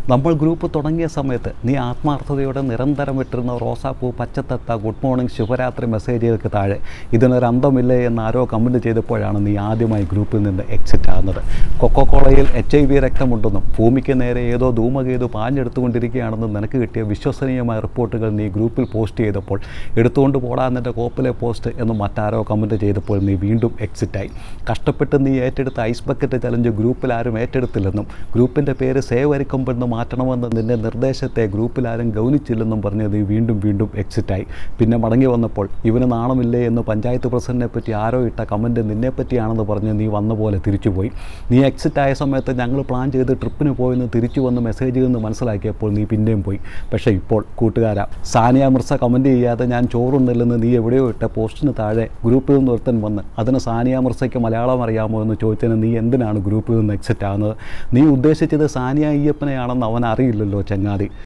നമ്മൾ ഗ്രൂപ്പ് തുടങ്ങിയ സമയത്ത് നീ ആത്മാർത്ഥതയോടെ നിരന്തരം വിട്ടിരുന്ന റോസാപ്പൂ, പച്ചത്തത്ത, ഗുഡ് മോർണിംഗ്, ശുഭരാത്രി മെസ്സേജുകൾക്ക് താഴെ ഇതിനൊരു അന്തമില്ലേ എന്ന് ആരോ കമൻറ്റ് ചെയ്തപ്പോഴാണ് നീ ആദ്യമായി ഗ്രൂപ്പിൽ നിന്ന് എക്സിറ്റ് ആകുന്നത്. കൊക്കോക്കോളയിൽ HIV രക്തമുണ്ടെന്നും ഭൂമിക്ക് നേരെ ഏതോ ധൂമകേതു പാഞ്ഞെടുത്തുകൊണ്ടിരിക്കുകയാണെന്നും നിനക്ക് കിട്ടിയ വിശ്വസനീയമായ റിപ്പോർട്ടുകൾ നീ ഗ്രൂപ്പിൽ പോസ്റ്റ് ചെയ്തപ്പോൾ എടുത്തുകൊണ്ട് പോടാന്നെൻ്റെ കോപ്പിലെ പോസ്റ്റ് എന്ന് മറ്റാരോ കമൻറ്റ് ചെയ്തപ്പോൾ നീ വീണ്ടും എക്സിറ്റായി. കഷ്ടപ്പെട്ട് നീ ഏറ്റെടുത്ത ഐസ് ബക്കറ്റ് ചലഞ്ച് ഗ്രൂപ്പിൽ ആരും ഏറ്റെടുത്തില്ലെന്നും ഗ്രൂപ്പിൻ്റെ പേര് സേവ് അരിക്കൊമ്പെന്ന് മാറ്റണമെന്ന് നിൻ്റെ നിർദ്ദേശത്തെ ഗ്രൂപ്പിൽ ആരും ഗൗനിച്ചില്ലെന്നും പറഞ്ഞ് നീ വീണ്ടും എക്സിറ്റായി. പിന്നെ മടങ്ങി വന്നപ്പോൾ ഇവന് നാണമില്ലേ എന്ന് പഞ്ചായത്ത് പ്രസിഡന്റിനെ പറ്റി ആരോ ഇട്ട കമൻറ്റ് നിന്നെപ്പറ്റിയാണെന്ന് പറഞ്ഞ് നീ വന്ന പോലെ തിരിച്ചുപോയി. നീ എക്സിറ്റായ സമയത്ത് ഞങ്ങൾ പ്ലാൻ ചെയ്ത് ട്രിപ്പിന് പോയെന്ന് തിരിച്ചു വന്ന് മെസ്സേജിൽ നിന്ന് മനസ്സിലാക്കിയപ്പോൾ നീ പിന്നെയും പോയി. പക്ഷേ ഇപ്പോൾ കൂട്ടുകാരാ, സാനിയ മിർസ കമൻറ്റ് ചെയ്യാതെ ഞാൻ ചോറുന്നില്ലെന്ന് നീ എവിടെയോ ഇട്ട പോസ്റ്റിന് താഴെ ഗ്രൂപ്പിൽ നിന്ന് ഒരുത്തൻ വന്ന് അതിന് സാനിയ മിർസയ്ക്ക് മലയാളം അറിയാമോ എന്ന് ചോദിച്ചതിന് നീ എന്തിനാണ് ഗ്രൂപ്പിൽ നിന്ന് എക്സിറ്റ് ആകുന്നത്? നീ ഉദ്ദേശിച്ചത് സാനിയ അയ്യപ്പനെയാണെന്ന് അവൻ അറിയില്ലല്ലോ ചങ്ങാതി.